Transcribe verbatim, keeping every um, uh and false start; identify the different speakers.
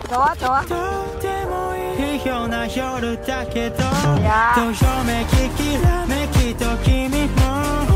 Speaker 1: 좋아 좋아.
Speaker 2: とてもいいような夜だけど
Speaker 1: いや
Speaker 2: どよめききらめきと君も